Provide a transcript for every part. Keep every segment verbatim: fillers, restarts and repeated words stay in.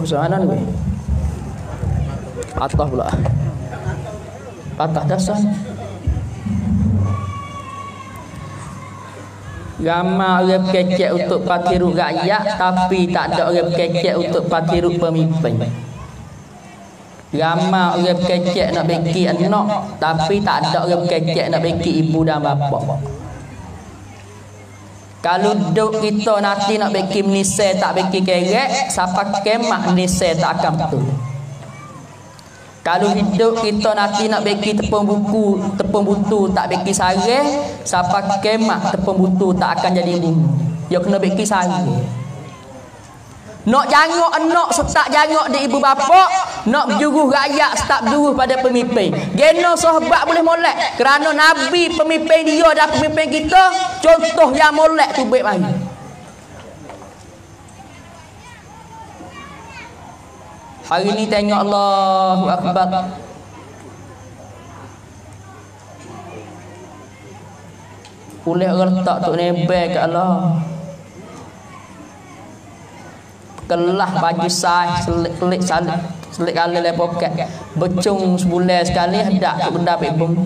Usahanan gue. Patah pula. Patah dasar. Ramai orang kecek untuk patiru rakyat, tapi tak ada orang kecek untuk patiru pemimpin. Ramai orang kecek nak bagi anak, tapi tak ada orang kecek nak bagi ibu dan bapa. Kalau duk kita nanti nak bagi menisai tak bagi kerek, siapa kemak menisai tak akan betul. Kalau hidup kita nanti nak bagi tepung buku, tepung butu tak bagi sareh, siapa kemak tepung butu tak akan jadi bumi. Dia kena bagi sareh. Nak jangok anak setak jangok di ibu bapa, nak berjuruh rakyat setak berjuruh pada pemimpin. Geno sahabat boleh molek kerana nabi pemimpin dia dan pemimpin kita contoh yang molek tu baik mari. Hari ni tengok Allahu Akbar. Boleh orang letak tok nebel kat Allah. Kelah baju sai selik selik selik kali le poket. Becung sebulan sekali hendak tu benda pebung.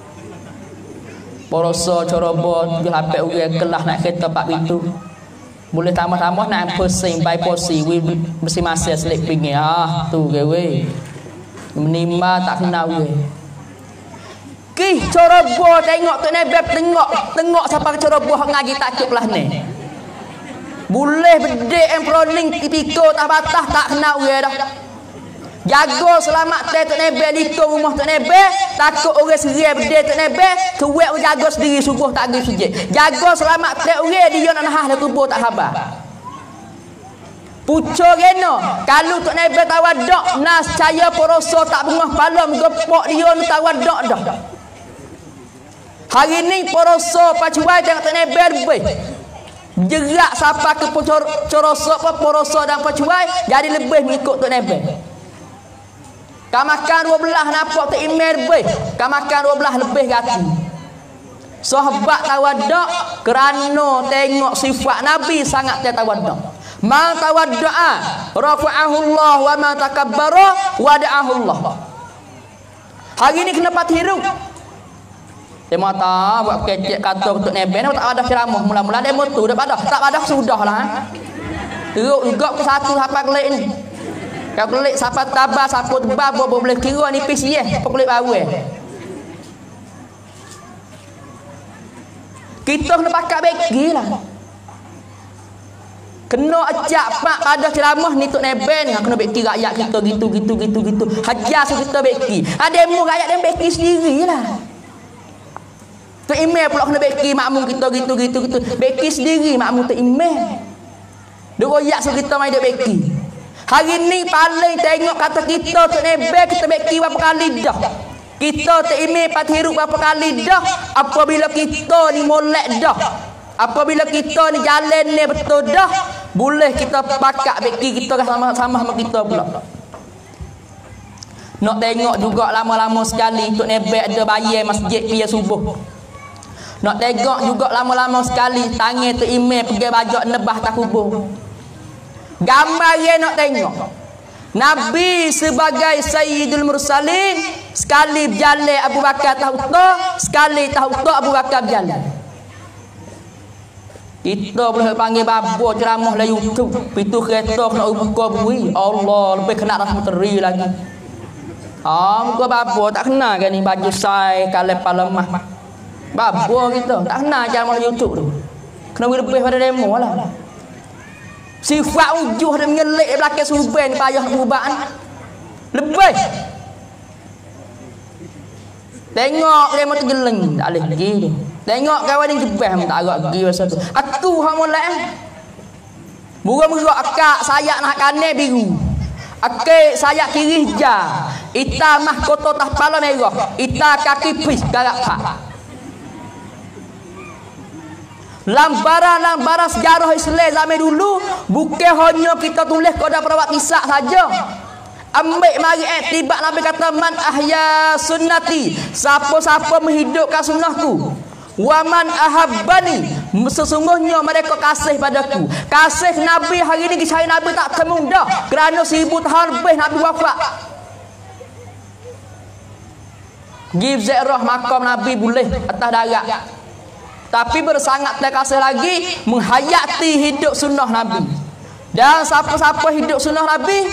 Poroso corobo di H P U kelah nak kereta pak itu. Boleh tambah-tambah nak pusing by posi we mesti masih selik pinggir ah tu ke we menimba tak kenal we ki corobo tengok tu nebeb tengok tengok siapa corobo ngaji tak cukup lah ni boleh bedek emproning tipiko tak batas tak kenal we dah jaga selamat teh tu nebeb liko rumah tu nebeb takut orang seria bedek tu nebeb kuat jaga sendiri subuh tak pergi sujud jaga selamat teh orang dia nak nahah dah kubur tak sabar pucuk geno kalau tu nebeb tawaduk nas caya poroso tak bengah pala gepok dia nu tawaduk dah hari ni poroso pacuai tengok tu nebeb lebih jerak siapa ke poroso apa poroso dan pacuai jadi lebih mengikut tu nebeb. Kau makan dua belah nampak tu email lebih. Kau makan dua belah lebih gati. Sahabat tawaduk kerana tengok sifat Nabi sangat dia tawaduk. Ma tawaddu'a rafa'ahu Allah wa ma takabbara wada'ahu Allah. Hari ni kena patiru. Dia mata buat kecek kata untuk neben tak ada ceramah mula-mula demo tu dah pada tak pada sudahlah. Teruk juga ke satu hafal kelik ni. Kau kelik siapa tabah siapa tebah boleh kira nipis ye apa kelik baru eh. Kita kena pakai begi lah. Kena ajak pak pada ceramah ni tok neben kena beki rakyat kita gitu gitu gitu gitu. Hajar kita beki. Ada mu rakyat dia beki sendirilah. Tu email pula kena beki makmum kita gitu gitu gitu. Beki sendiri makmum tu email. Dia royak so kita mai dia beki. Hari ni paling tengok kata kita tu nebel kita beki berapa kali dah. Kita tu email patiru berapa kali dah. Apabila kita ni molek dah. Apabila kita ni jalan ni betul dah. Boleh kita pakak beki kita sama-sama sama kita pula. Nak tengok juga lama-lama sekali tu nebel ada bayar masjid pia subuh. Nak tengok juga lama-lama sekali tangan tu email pergi bajak nebah tak kubur. Gambar dia nak tengok Nabi sebagai Sayyidul Mursalin sekali berjalan Abu Bakar tahu tak sekali tahu tak Abu Bakar berjalan. Kita boleh panggil babo ceramah lah YouTube pintu kereta kena buka bui Allah lebih kena rahmat teri lagi. Ah muka babo tak kena kan ni baju sai kalep palemah babo kita tak kena ceramah YouTube tu kena lebih pada demo lah. Sifat ujuh dia menyelik belakang suben payah perubahan lebih tengok dia mau tergeleng tak boleh lagi tu tengok kawan dia jebah tak agak pergi masa tu aku hang molek burung-burung akak sayak nak kanan biru akak sayak kiri hijau ita mahkota tah kepala merah ita kaki pis garak pak lambaran-lambaran sejarah Islam zaman dulu bukan hanya kita tulis kode perawat kisah saja. Ambil mari eh tiba Nabi kata man ahya sunnati siapa-siapa menghidupkan sunnahku wa man ahabbani sesungguhnya mereka kasih padaku. Kasih Nabi hari ini kisah Nabi tak temu dah. Kerana seribu tahun lebih Nabi wafat. Give ziarah makam Nabi boleh atas darat. Tapi bersangat terkasih lagi menghayati hidup sunnah Nabi. Dan siapa-siapa hidup sunnah Nabi,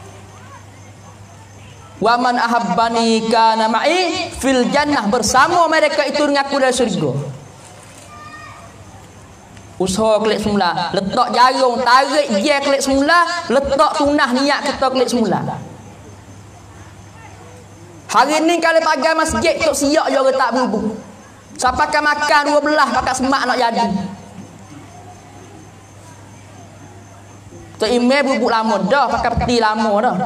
wa man ahabbani kana ma'i fil jannah, bersama mereka itu dengan aku dari syurga. Usaha klik semula, letak jarum, tarik je klik semula, letak tunah niat kita klik semula. Hari ni kalau pakai masjid tok siap je tak bubuk. Siapa akan makan dua belah pakai semak nak jadi. Tok email bubuk lama dah, pakai peti lama dah.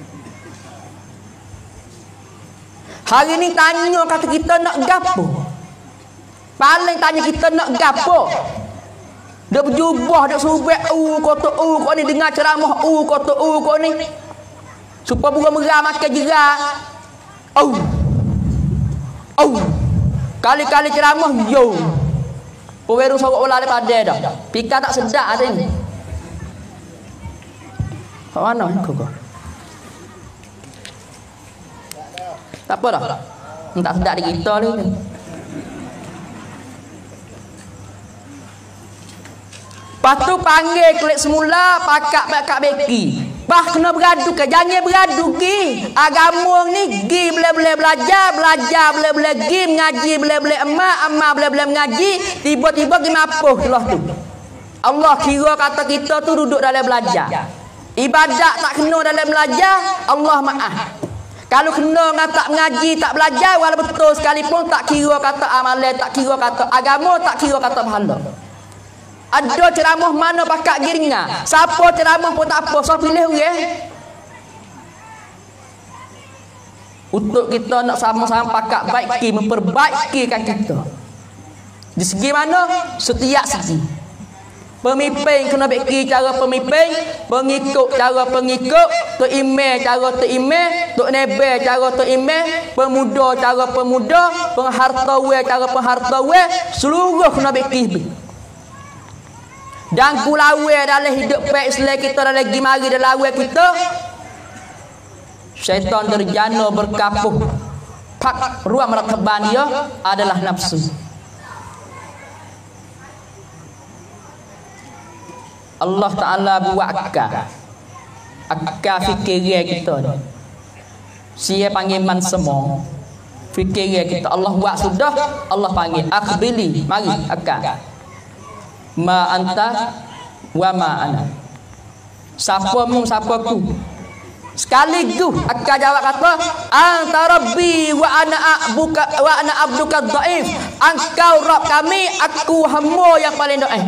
Hari ni tanya kata kita nak gapo. Paling tanya kita nak gapo. Dia berjubah, dia subek u kotor u kau ni dengar ceramah u kotor u kau ni. Supaya bukan merah makan jerah. Oh. Oh. Kali-kali ceramah yo. Peweru sorok olah daripada dah. Pika tak sedap ada ni. Kat mana kau kau? Tak apa dah. Tak sedap di kita ni. Lepas tu panggil klik semula pakak-pakak beki. Bah kena beradu ke? Jangan beradu ki. Agama ni gi boleh-boleh belajar, belajar boleh-boleh gi, mengaji boleh-boleh emak, emak boleh-boleh mengaji, tiba-tiba gi mapuh Allah tu. Allah kira kata kita tu duduk dalam belajar. Ibadat tak kena dalam belajar, Allah maaf. Kalau kena dengan tak mengaji, tak belajar, walau betul sekalipun tak kira kata amalan, tak kira kata agama, tak kira kata pahala. Ada ceramah mana pakak giringa. Siapa ceramah pun tak apa, so pilih orang. Untuk kita nak sama-sama pakak baiki, memperbaikikan kita. Di segi mana? Setiap segi. Pemimpin kena baiki cara pemimpin, pengikut cara pengikut, tok imam cara tok imam, tok nebe cara tok imam, pemuda cara pemuda, penghartawan cara penghartawan, seluruh kena baiki. Dan kulawe dalam hidup baik Islam kita, dalam gimari dalam awal kita, syaitan terjana berkapuh. Pak ruang merakaban dia adalah nafsu. Allah Ta'ala buat akal. Akal fikiran kita ni. Sia panggil man semua. Fikiran kita Allah buat sudah, Allah panggil akbili, mari akal. Ma anta wa ma ana. Siapa mu siapa ku. Sekaligus akan jawab kata anta rabbi wa ana abuka wa ana abduka dhaif. Engkau Rabb kami, aku hamba yang paling dhaif.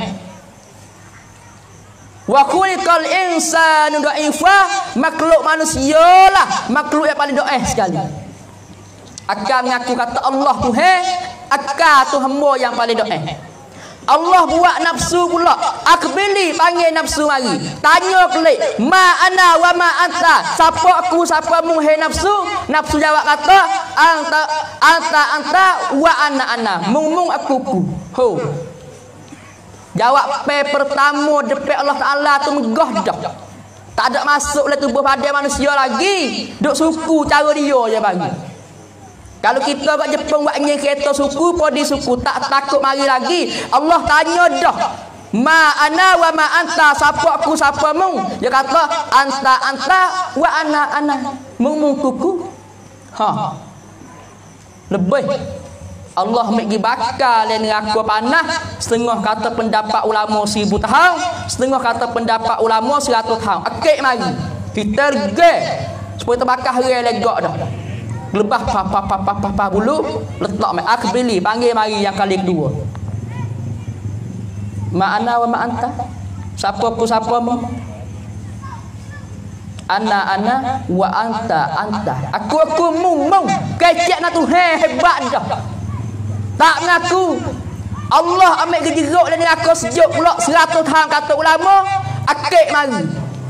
Wa khuliqal insanu dhaifa, makhluk manusia lah makhluk yang paling dhaif sekali. Akan mengaku kata Allah Tuhan, akan tu hamba yang paling dhaif. Allah buat nafsu pula. Akbili panggil nafsu mari. Tanya kelik, ma ana wa ma anta. Siapa aku, siapa mu hai nafsu? Nafsu jawab kata anta anta anta wa ana ana. Mung mung aku ku. Ho. Jawab pe pertama depan Allah Taala tu megah dah. Tak ada masuk dalam tubuh pada manusia lagi. Duk suku cara dia je bagi. Kalau kita kat Jepun buat nyeng kereta suku, podi suku, tak takut mari lagi. Allah tanya dah. Ma ana wa ma anta, siapa aku, siapa mu? Dia kata anta anta wa ana ana. Mung mung kuku. Ha. Lebih. Allah megi bakal dan neraka panah. Setengah kata pendapat ulama seribu tahun, setengah kata pendapat ulama seratus tahun. Akik mari. Kita regay supaya terbakar hari legak dah. Lebah pa pa pa pa pa, pa bulu letak mai akbili panggil mari yang kali kedua. Ma ana wa ma anta. Siapa aku siapa mu? Ana ana wa anta anta. Aku aku mu mu. Kecek nak Tuhan hebat dah. Tak mengaku. Allah ambil gejeruk dan aku sejuk pula seratus tahun kata ulama. Akik mari.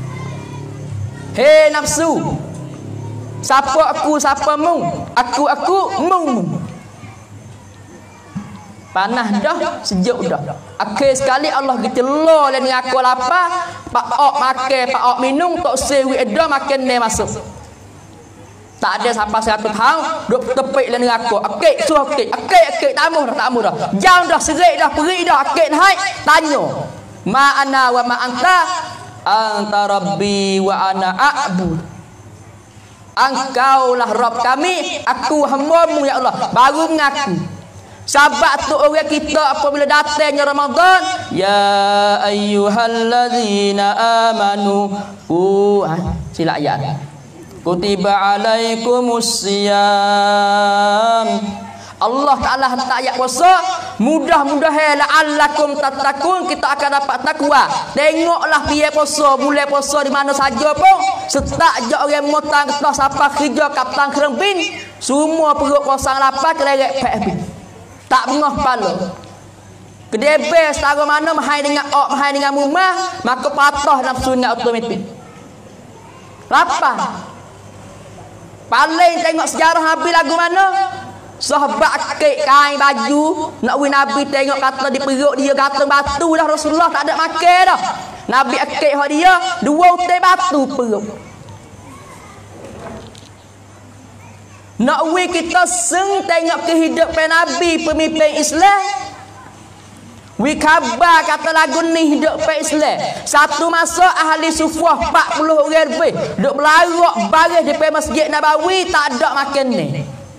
Hei nafsu. Siapa aku, siapa mu? Aku, aku, mu. Panas dah, sejuk dah. Akhir sekali Allah gitelo le ngaku lapar, pak ok makan, pak ok minum, tok sewi edo makan ne masuk. Tak ada siapa satu tahun duk tepik le ngaku. Akik suh akik, akik akik tamu dah tamu dah. Jam dah serik dah peri dah akik hai tanya. Ma ana wa ma anta anta rabbi wa ana a'bud. Engkaulah Rabb kami, aku hamba-Mu ya Allah. Baru mengaku. Sahabat tu orang kita apabila datangnya Ramadan, ya ayyuhallazina amanu, uh, sila ayat. Kutiba alaikumus siyam. Allah Taala hantar ayat puasa, mudah-mudahan la'allakum tattaqun, kita akan dapat takwa. Tengoklah biar puasa, bulan puasa di mana saja pun, setak je orang motang kita siapa kerja kapten kerembin, semua perut kosong lapar kelerek P F B. Tak bengah kepala. Kedebe setara mana mahai dengan ok, mahai dengan mumah, maka patah nafsu dengan automatik. Lapar. Paling tengok sejarah Nabi lagu mana? Sahabat akik kain baju, nak win Nabi tengok kata di perut dia kata batu dah Rasulullah tak ada makan dah. Nabi akik hak dia dua utai batu perut. Nak we kita seng tengok kehidupan Nabi pemimpin Islam. We khabar kata lagu ni hidup pe Islam. Satu masa ahli sufah empat puluh orang lebih duk berlarak baris di Masjid Nabawi tak ada makan ni.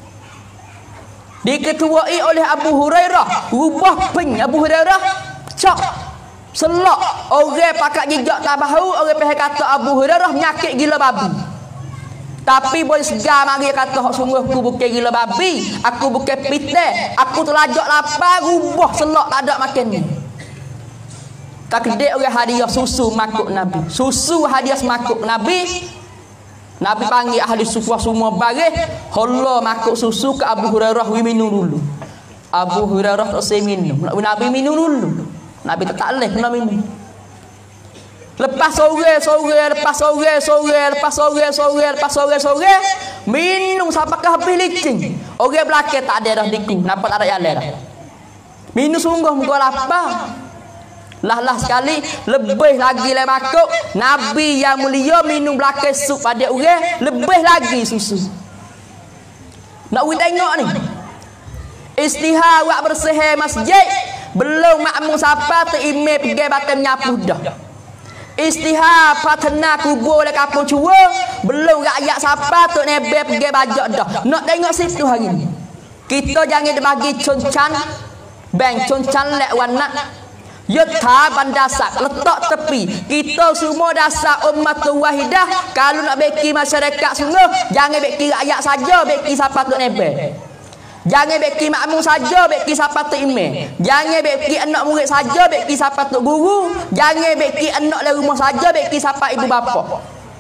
Diketuai oleh Abu Hurairah, rubah peng Abu Hurairah cak selak orang pakat jejak tak bahu, orang pihak kata Abu Hurairah penyakit gila babi. Tapi boleh segar mari kata hak sungguh aku bukan gila babi, aku bukan pitai, aku terlajak lapar, rubah selak tak ada makan ni. Tak kedek orang hadiah susu makuk Nabi. Susu hadiah makuk Nabi. Nabi panggil ahli sufah semua baris, Allah makuk susu ke Abu Hurairah wi minum dulu. Abu Hurairah tak saya minum. Nabi minum dulu. Nabi tak leh kena minum. Lepas sore, sore, lepas sore, sore, lepas sore, sore, lepas sore, sore, minum sampai ke habis licin. Orang belakang tak ada dah diku, nampak tak ada yang dah. Minum sungguh muka lapar. Lah-lah sekali, lebih lagi le makuk. Nabi yang mulia minum belakang sup pada orang, lebih lagi susu. Nak we tengok ni. Istihar buat bersih masjid, belum makmum siapa terimej pergi batam nyapu dah. Istihar patena kubur le kapung cua, belum rakyat siapa tok nebe pergi bajak dah. Nak tengok situ hari ni. Kita jangan bagi concan, bang concan lek warna. Yatha bandasak letak tepi. Kita semua dasar umat wahidah. Kalau nak beki masyarakat sungguh, jangan beki rakyat saja, beki siapa tok nebe. Jangan beki makmum saja, beki siapa tu imam. Jangan beki anak murid saja, beki siapa tu guru. Jangan beki anak dari rumah saja, beki siapa ibu bapa.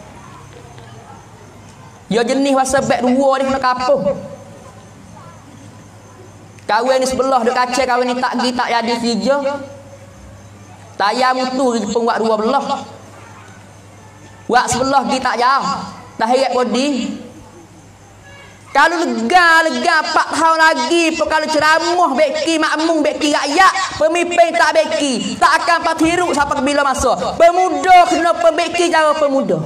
Ya jenis wasa bek dua ni kena kapuh. Kawan ni sebelah duk kaca, kawan ni tak gi tak jadi kerja. Tayar mutu pun buat dua belah. Buat sebelah gi tak jauh. Dah heret body. Kalau lega-lega empat tahun lagi pun kalau ceramah beki makmum beki rakyat, pemimpin tak beki, tak akan patiru sampai bila masa. Pemuda kena pembeki cara pemuda.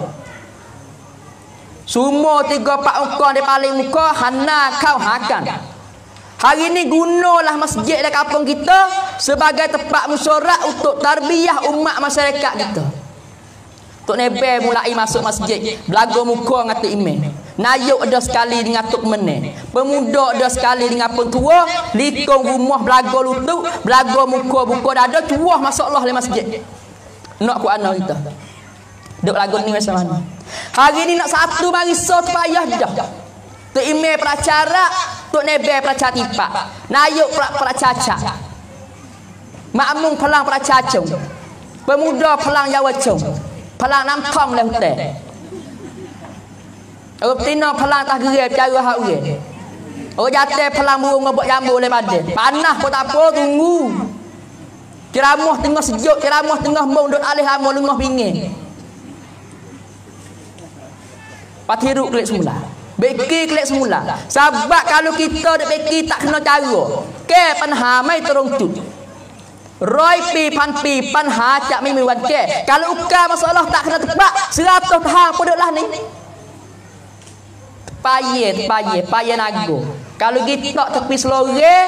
Semua tiga empat ukar dia paling muka hana kau hakan. Hari ini gunalah masjid di kampung kita sebagai tempat musyawarah untuk tarbiyah umat masyarakat kita. Tok Nebe mulai masuk masjid, belaga muka ngatu imam. Nayuk ada sekali dengan tok meneh. Pemuda ada sekali dengan pentua, likung rumah belaga lutut, belaga muka buka dada, cuah masuk-Allah di masjid. Nak ku ana kita. Duk lagu ni macam mana? Hari ni nak satu bariso payah dah. Tok imam pracara, tok Nebe pracara tipak. Nayuk pracaca. Makmum pelang pracacung. Pemuda pelang jawacung. Pelang nam thong le hutan. Orang betina pelang tak gerai cara hak orang. Orang jatuh pelang burung ngobok jambu le badan. Panas pun tak apa, tunggu. Ceramah tengah sejuk, ceramah tengah mung duk alih hamo lengah bingit. Patiru klik semula. Beki klik semula. Sebab kalau kita dak beki tak kena cara. Ke panhamai terung tut. Roy pi pan pi pan ha cak mi mi wan ke. Kalau ukar masalah tak kena tebak seratus tahang pun lah ni. Paye paye paye nago. Kalau kita tepi selore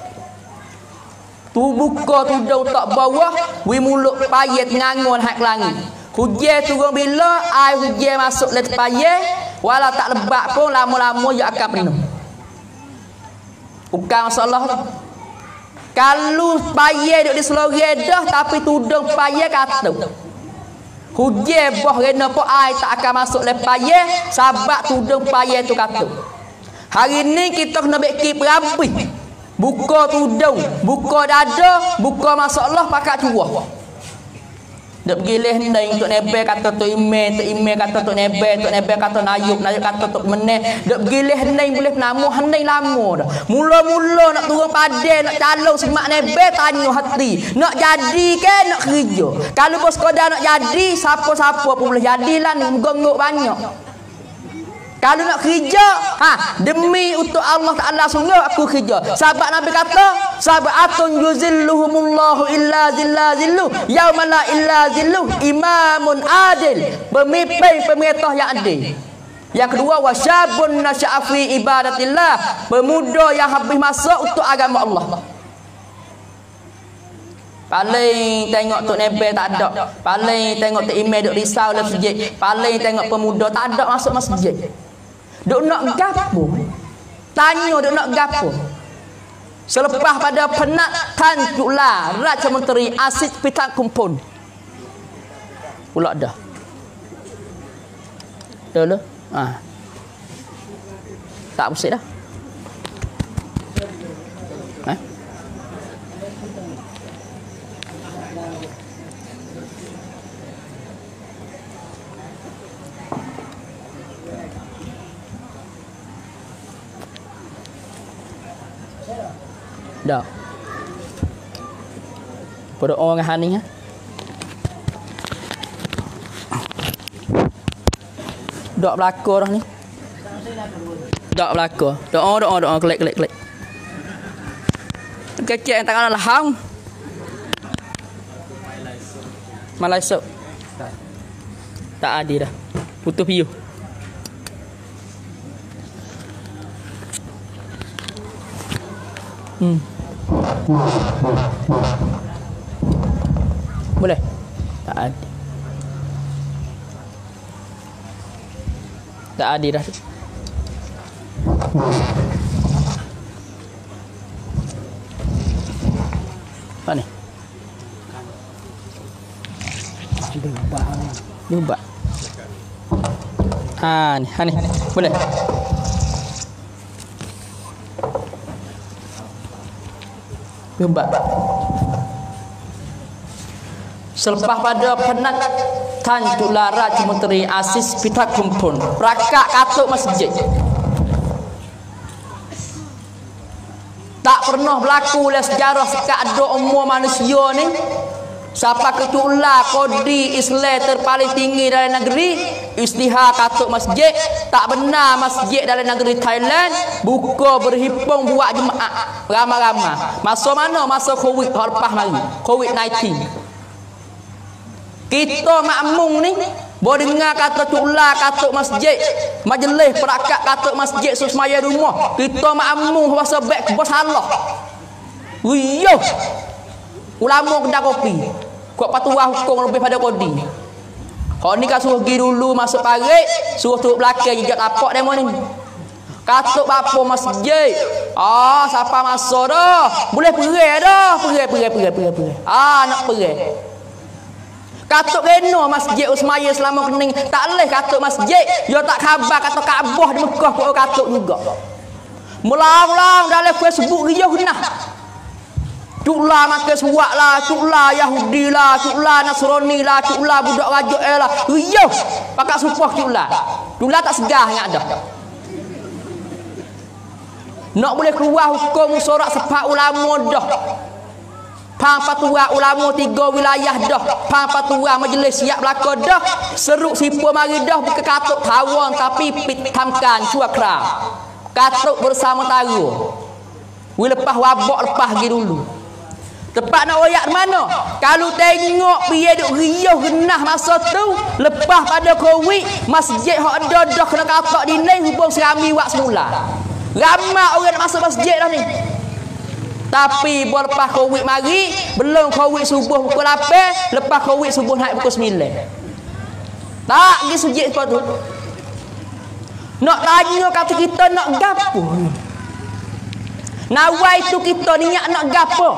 tu buka tudung tak bawah wi muluk paye ngangon hak langit. Hujan turun bila air hujan masuk le paye walau tak lebat pun lama-lama dia akan penuh. Ukar masalah. Kalau payah duduk di selorang dah tapi tudung payah kata. Hujan boh rena po air tak akan masuk le payah sebab tudung payah tu kata. Hari ni kita kena beki perapi. Buka tudung, buka dada, buka masalah pakat curah. Duk gilih ndai untuk nebe kata tu email, tu email kata tu nebe, tu nebe kata nayuk, nayuk kata tu meneh. Duk gilih ndai boleh namu handai lama dah. Mula-mula nak turun padai, nak calon semak nebe tanya hati. Nak jadi ke nak kerja? Kalau bos sekadar nak jadi, siapa-siapa pun boleh jadilah ni menggongok banyak. Kalau nak kerja, ha, demi untuk Allah Ta'ala sungguh aku kerja. Sahabat Nabi kata, sahabatun yuzilluhumullahu illa zilla zillu, yauma la illa zillu, imamun adil, pemimpin pemerintah yang adil. Yang kedua, wasyabun nasya'a fi ibadatillah, pemuda yang habis masa untuk agama Allah. Paling tengok Tok Nebe tak ada. Paling tengok Tok Imeh duk risau dalam masjid. Paling tengok pemuda tak ada masuk masjid. Duk nak gapo? Tanya duk nak gapo? Selepas pada penat Tan Tuk La Raja Menteri Asid Pitak Kumpun. Pula dah. Dah lah. Ha. Tak musik dah. Ha? Dah. Pada orang han ni ha. Dak belaka dah ni. Dak belaka. Doa doa doa klik klik klik. Kecek yang tangan lahang. Malaysia. Tak adil dah. Putus piu. Hmm. Boleh? Tak ada. Tak ada dah. Apa ni? Dubak. Dubak. Ha ni, ha ni. Boleh? Dubak. Selepas pada penat Tan Tuk La Raja Menteri Asis Pitak Kumpun rakak katuk masjid. Tak pernah berlaku oleh sejarah sekat ada umur manusia ni. Siapa ke Tuk La Kodi Islam terpaling tinggi dalam negeri istihar katuk masjid. Tak benar masjid dalam negeri Thailand buka berhimpun buat jemaah ramai-ramai. Masa mana? Masa Covid lepas mari Covid sembilan belas. Kita makmum ni boleh dengar kata Tuk La katuk masjid, majlis perakat katuk masjid semaya rumah. Kita makmum rasa baik bos Allah. Wiyo. Ulama kedai kopi. Kuat patuah hukum lebih pada kodi. Kalau ni kan suruh pergi dulu masuk parit, suruh turut belakang jejak tapak demo ni. Katuk bapa masjid. Ah, siapa masuk dah? Boleh pergi dah. Pergi, pergi, pergi, pergi, pergi. Ah, nak pergi. Katuk reno masjid Usmaya selama kening. Tak boleh katuk masjid. Dia tak khabar kata Kaabah di Mekah pun katuk juga. Mulang-mulang dalam Facebook dia kena. Tuk La makan suak lah, Tuk La Yahudi lah, Tuk La Nasrani lah, Tuk La budak rajuk eh lah. Yo, pakat supah Tuk La. Tuk La tak segah yang ada. Nak boleh keluar hukum sorak sepak ulama dah. Pang patua ulama tiga wilayah dah. Pang patua majlis siap belaka dah. Seruk sipu mari dah bukan katuk tawon tapi pitamkan cuakra. Katuk bersama taru. Wi lepas wabak lepas pergi dulu. Tempat nak royak mana? Kalau tengok piye duk riuh genah masa tu, lepas pada Covid, masjid hok ada dah kena katak dinding hubung serami wak semula. Ramai orang nak masuk masjid dah ni. Tapi buat lepas Covid mari, belum Covid subuh pukul lapan, lepas Covid subuh naik pukul sembilan. Tak pergi masjid sebab tu. Nak tanya kata kita nak gapo? Nawai tu kita niat nak gapo?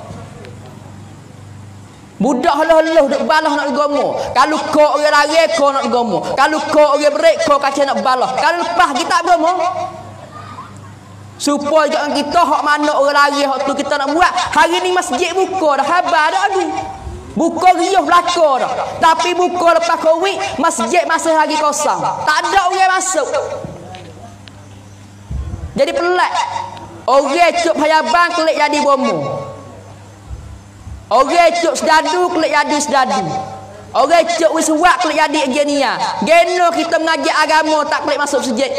Budak halah-halah duk balah nak gomo. Kalau kau orang lari kau nak gomo. Kalau kau orang break kau kaca nak balah. Kalau lepas kita tak gomo. Supaya jangan kita hak mana orang lari hak tu kita nak buat. Hari ni masjid buka dah, khabar dah lagi. Buka riuh belaka dah. Tapi buka lepas Covid, masjid masih lagi kosong. Tak ada orang masuk. Jadi pelik. Orang cuk payabang kelik jadi bomo. Orang cuk sedadu kelik jadi sedadu. Orang cuk wiswak kelik jadi genia. Geno kita mengaji agama tak kelik masuk masjid.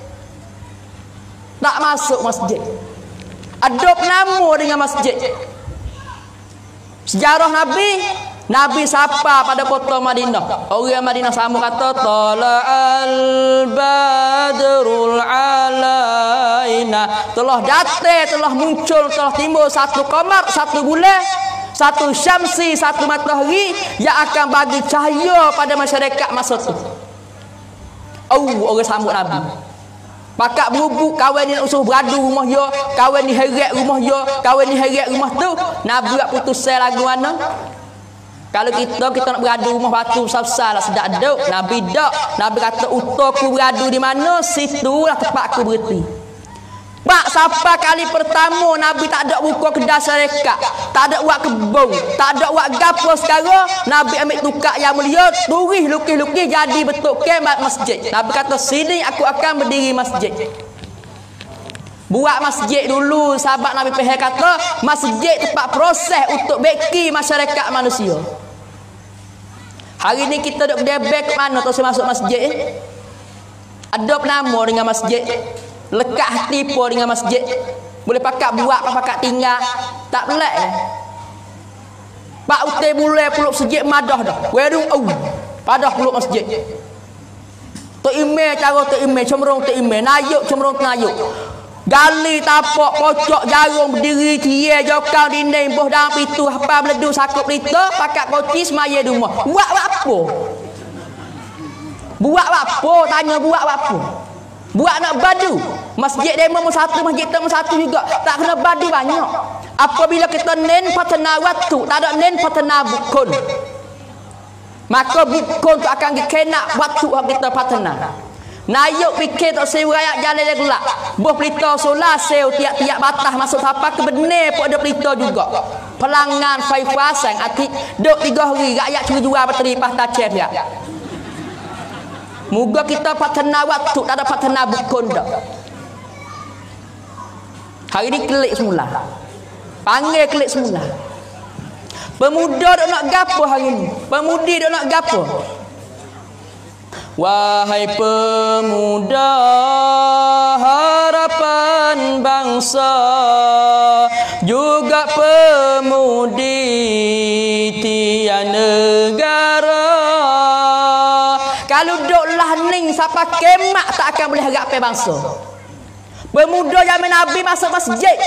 Tak masuk masjid. Adop nama dengan masjid. Sejarah Nabi, Nabi sapa pada kota Madinah. Orang Madinah sama kata tala'al badrul alaina. Telah datang, telah muncul, telah timbul satu qamar, satu bulan, satu syamsi, satu matahari yang akan bagi cahaya pada masyarakat masa tu. Oh, orang sambut Nabi. Pakak berubuk, kawan ni nak usuh beradu rumah dia, kawan ni heret rumah dia, kawan ni heret rumah tu. Nabi buat putus sel lagu mana? Kalau kita kita nak beradu rumah batu besar-besar lah sedap duk. Nabi dak. Nabi kata utaku beradu di mana, situlah tempat aku berhenti. Pak sampai kali pertama Nabi tak ada buka kedai syarikat, tak ada buat kebun, tak ada buat gapo sekarang. Nabi ambil tukar yang mulia, turis lukis-lukis jadi bentuk kemat masjid. Nabi kata sini aku akan berdiri masjid. Buat masjid dulu, sahabat Nabi Pehel kata masjid tempat proses untuk beki masyarakat manusia. Hari ni kita duk berdebek ke mana tu saya masuk masjid? Ada penama dengan masjid. Lekat hati pun dengan masjid. Boleh pakat buat, pakat tinggal. Tak pelik eh? Pak utai mulai peluk masjid madah dah. Weru au. Padah peluk masjid. Tok email cara tok email, cemrong tok email, nayuk cemrong nayuk. Gali tapak pocok jarum berdiri tie jokau dinding boh dalam pintu hafal beledu sakup lita pakat koci semaya di rumah. Buat apa? Buat apa? Tanya buat apa? Buat nak badu. Masjid demo satu, masjid temu satu juga. Tak kena badu banyak. Apabila kita nen patena waktu, tak ada nen patena bukun. Maka bukun tu akan dikenak waktu kita patena. Nayuk fikir tak sewa rakyat jalan dia gelap. Boh pelita solar sel tiap-tiap batas masuk apa ke benar pun ada pelita juga. Pelanggan Faifa sang arti duk tiga hari rakyat curi jual bateri pas tacep dia. Moga kita patena waktu tak ada patena bukun dah. Hari ni klik semula. Panggil klik semula. Pemuda dok nak gapo hari ni? Pemudi dok nak gapo? Wahai pemuda harapan bangsa, juga pemudi tiada negara. Kalau duk lah ning siapa kemak tak akan boleh harap pe bangsa. Pemuda zaman Nabi masuk masjid.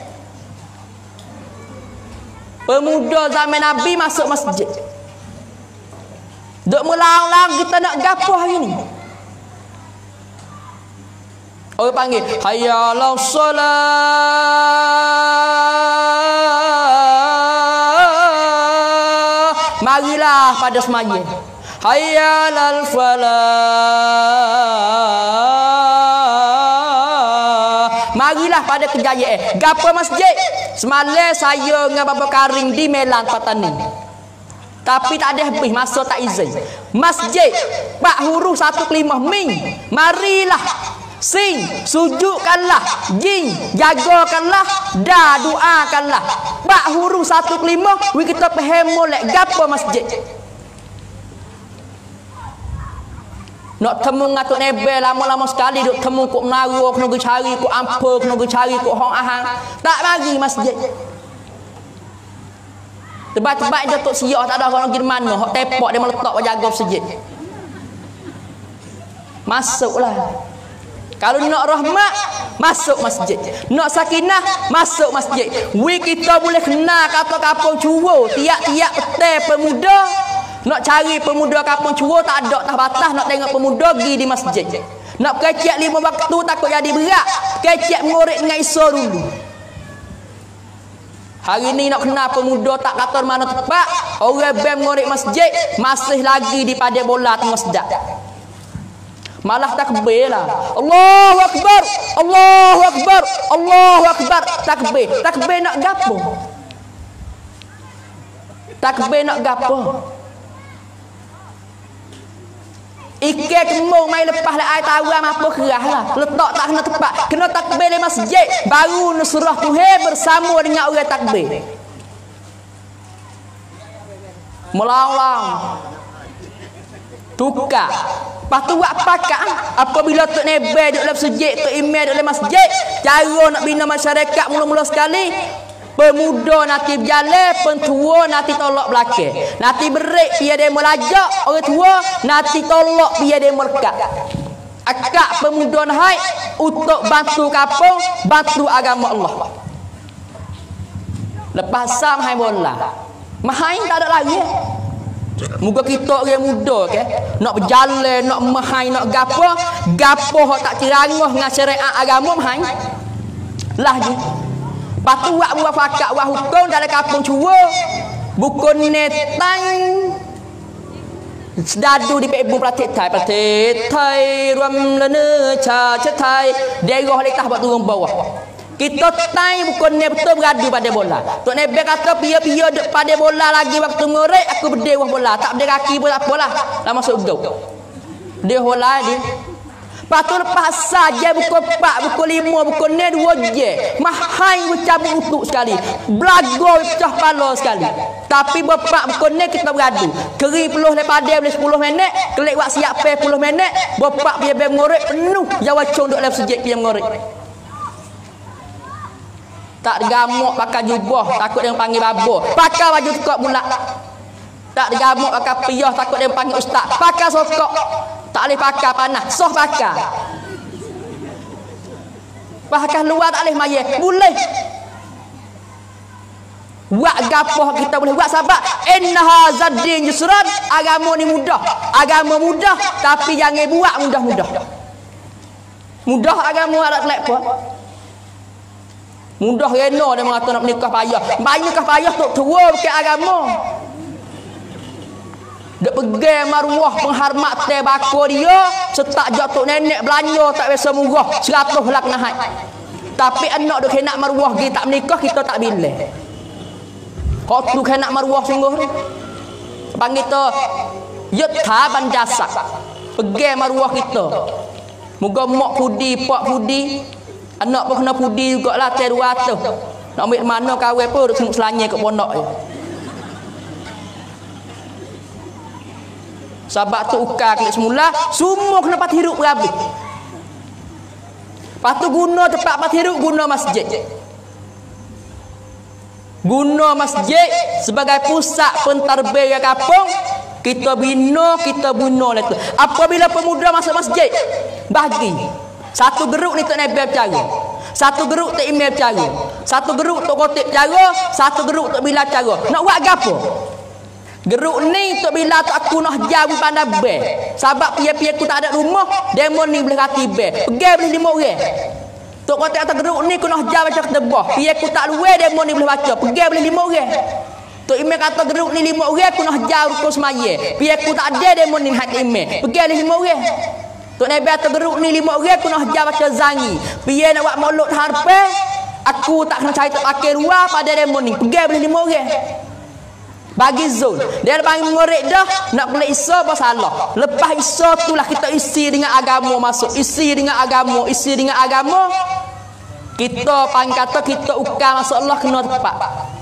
Pemuda zaman Nabi masuk masjid. Duk melang-lang kita nak gapo hari ni? Orang panggil hayya ala salat. Marilah pada semaya. Hayya alal falah. Marilah pada kejayaan. Gapo masjid? Semalam saya dengan Bapa Karing di Melang Patani. Tapi tak ada habis masa tak izin. Masjid pak huruf satu ke lima ming. Marilah sing sujudkanlah, jing jagakanlah, da doakanlah. Pak huruf satu ke lima we kita faham molek gapo masjid. Nak temu ngatuk nebel lama-lama sekali duk temu kok menaru kena pergi cari kok ampa kena pergi cari kok hong ahang. Tak bagi masjid. Tebak-tebak Datuk Siak tak ada orang pergi mana, hok tepok dia meletak jaga masjid. Masuklah. Kalau nak rahmat, masuk masjid. Nak sakinah, masuk masjid. We kita boleh kenal kata kampung Curo, tiap-tiap petai pemuda nak cari pemuda kampung Curo tak ada tak batas nak tengok pemuda pergi di masjid. Nak kecek lima waktu takut jadi berat. Kecek mengorek dengan Isa dulu. Hari ni nak kenal pemuda tak kata mana tepat, orang bem ngorek masjid masih lagi di pada bola tengah sedap. Malah takbir lah. Allahu Akbar, Allahu Akbar, Allahu Akbar. Takbir. Takbir nak gapo? Takbir nak gapo? Ikan kemung mai lepas lah air tawar apa kerah lah. Letak tak kena tepat. Kena takbir di masjid. Baru nusrah Tuhan bersama dengan orang takbir. Melang-lang. Tukar. Lepas tu buat pakat. Apabila Tok Nebe duduk dalam masjid, Tok Imam duduk dalam masjid, cara nak bina masyarakat mula-mula sekali, pemuda nanti berjalan, pentua nanti tolak belakang. Nanti berik biar dia melajak, orang tua nanti tolak biar dia melekat. Akak pemuda naik untuk bantu kampung, bantu agama Allah. Lepas sam hai bola. Main tak ada lagi. Muka kita orang muda ke, nak berjalan, nak mahai, nak gapo, gapo hok tak cirangah dengan syariat agama mahai. Lah je. Patu buat buat fakak buat hukum dalam kampung Curo. Bukan netang sedadu di ibu pratik Thai, pratik Thai ram lene cha cha Thai, daerah letah buat turun bawah. Kita tai bukan ni betul beradu pada bola. Tok Nebe kata pia-pia duk pada bola lagi waktu ngorek aku berdewah bola. Tak berdeh kaki pun tak apalah. Dah masuk gau. Dia bola dia. Patul lepas saja bukan empat, bukan lima, bukan ni dua je. Mahai bercabut utuk sekali. Belago pecah kepala sekali. Tapi bapak bukan ni kita beradu. Keri peluh daripada boleh sepuluh minit. Kelik buat siap pe sepuluh minit. Bapak biar mengorek penuh. Jawab cung duk dalam sejik biar mengorek. Tak digamuk pakai jubah, takut dia panggil babo. Pakai baju tekak pula. Tak digamuk pakai piyah, takut dia panggil ustaz. Pakai sokok. Tak boleh pakai panas, soh pakai. Pakai luar tak boleh mayat. Boleh. Buat gapoh kita boleh buat sebab innaha zaddin yusran. Agama ni mudah. Agama mudah tapi jangan buat mudah-mudah. Mudah agama ada telek pun. Mudah rena dia mengata nak menikah payah. Banyak nikah payah tok tua bukan agama. Dek pegang maruah penghormatan bakor dia, setak jatuh nenek belanja tak biasa murah, seratus lak naik. Tapi anak duk nak maruah kita tak menikah kita tak bila. Kau tu nak maruah sungguh ni. Panggil tu yutha banjasa. Pegang maruah kita. Moga mak pudi, pak pudi, anak pun kena pudi juga lah teh dua ratus. Nak ambil mana kahwin pun duk selanya kat pondok je. Sebab tu ukar klik semula, semua kena pat hirup berhabis. Lepas tu guna tempat pat hirup, guna masjid. Guna masjid sebagai pusat pentadbiran kampung. Kita bina, kita bunuh lah tu. Apabila pemuda masuk masjid, bagi. Satu geruk ni Tok Nabi bercara. Satu geruk Tok Imam bercara. Satu geruk Tok Khotib bercara. Satu geruk Tok Bilal bercara. Nak buat gapo? Geruk ni Tok Bilal tu aku nak jauh pandai ber. Sebab pia-pia aku tak ada rumah, demo ni boleh kati ber. Pergi boleh lima orang. Tok Khotib kata geruk ni aku nak jauh baca ketebah. Pia aku tak luar, demo ni boleh baca. Pergi boleh lima orang. Tok Imam kata geruk ni lima orang aku nak jauh rukun semaya. Pia aku tak ada, demo ni hak imam. Pergi boleh lima orang. Tok Nabi kata geruk ni lima orang aku nak jauh baca zangi. Pia nak buat maulud harpe, aku tak kena cari tak pakai luar pada demo ni. Pergi boleh lima orang. Bagi zul. Dia panggil ngorek dah, nak boleh Isa apa salah. Lepas Isa tu lah kita isi dengan agama masuk. Isi dengan agama, isi dengan agama. Kita panggil kata kita ukar masuk Allah kena tepat.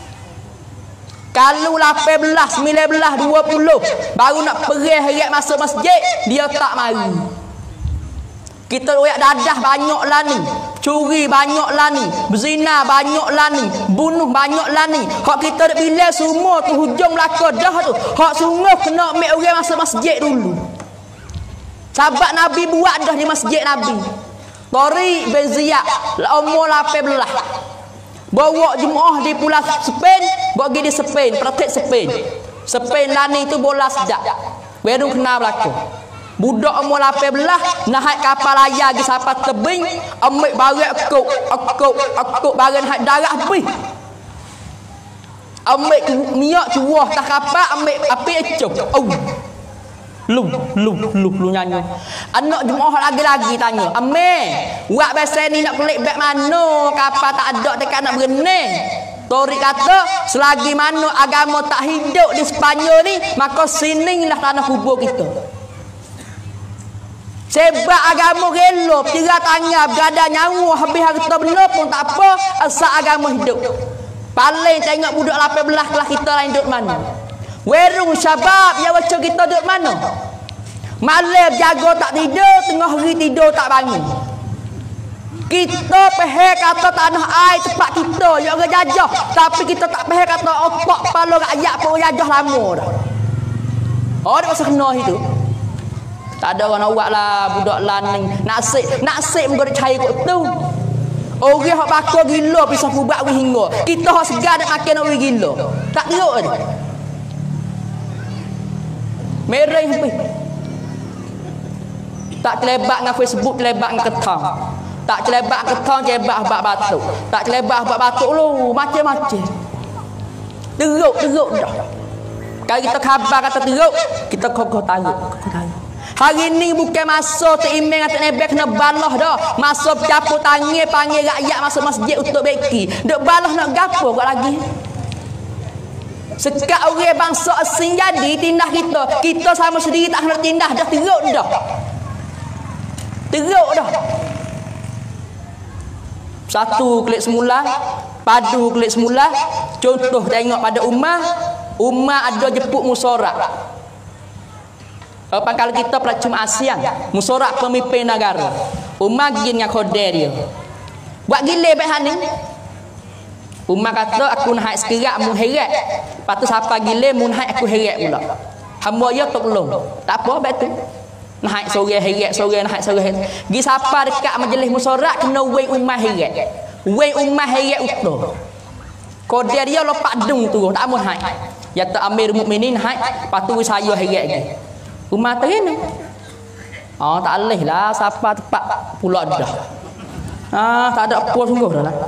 Kalau lapan belas, sembilan belas, dua puluh baru nak perih heret masuk masjid, dia tak mari. Kita royak dadah banyak lah ni. Curi banyak lah ni, berzina banyak lah ni, bunuh banyak lah ni. Hak kita dak bila semua tu hujung belaka dah tu. Hak sungguh kena ambil orang masuk masjid dulu. Sahabat Nabi buat dah di masjid Nabi. Tariq bin Ziyad umur lapan belas. Bawa jemaah di pulau Spain, bawa pergi di Spain, praktik Spain. Spain lah ni tu bola sejak. Baru kena berlaku. Budak umur lapan belas naik kapal layar pergi sampai tebing, ambil barang akuk, akuk, akuk barang naik darat habis. Ambil minyak cuah tak kapal, ambil api ecok. Oh. Lu, lu, lu, lu nyanyi. Anak jemaah lagi-lagi tanya, "Ame, buat bahasa ni nak pelik beg mana? Kapal tak ada dekat nak berenang?" Tariq kata, selagi mana agama tak hidup di Sepanyol ni, maka sinilah tanah kubur kita. Sebab agama rela, tiga tangan, berada nyawa, habis harta benda pun tak apa, asal agama hidup. Paling tengok budak lapan belas kelas kita lain duduk mana. Werung syabab, ya wacok kita duduk mana. Malam jaga tak tidur, tengah hari tidur tak bangun. Kita pehek kata tanah air tempat kita, ya orang jajah. Tapi kita tak pehek kata otak kepala rakyat pun jajah lama dah. Oh, dia pasal kena itu. Tak ada orang nak buat lah budak laning. Nasib, nasib muka dia cari kot tu. Orang yang bakar gila pisah pubat wih hingga. Kita yang segar nak makan nak wih gila. Tak teruk ni. Merah habis. Tak celebat dengan Facebook, celebat dengan ketang. Tak celebat ketang, celebat habak batuk. Tak celebat habak batuk lu, macam-macam. Teruk, teruk dah. Kalau kita khabar kata teruk, kita kokoh tarik, kokoh tarik. Hari ni bukan masa tu imam kata nebek kena balah dah. Masa capur tangan panggil rakyat masuk masjid untuk beki. Duk balah nak gapo kau lagi. Sekat orang bangsa asing jadi tindah kita. Kita sama sendiri tak kena tindah dah teruk dah. Teruk dah. Satu klik semula, padu klik semula. Contoh tengok pada ummah, ummah ada jemput musyawarah. Kalau kita percuma ASEAN, musyawarah pemimpin negara. Ummah gini dengan kode dia. Buat gile baik hani. Ummah kata aku nak sekerak mu heret. Lepas tu siapa gile mu nak aku heret pula. Hamba ya tolong. Tak apa baik tu. Naik sore heret, sore naik sore heret. Gi siapa dekat majlis musyawarah kena wei ummah heret. Wei ummah heret utuh. Kode dia lopak dung tu, tak mau naik. Ya tak Amir Mukminin naik, lepas tu saya heret lagi. Umat terina. Oh, tak leh lah siapa tepat pula dah. Ah, tak ada apa sungguh dah lah.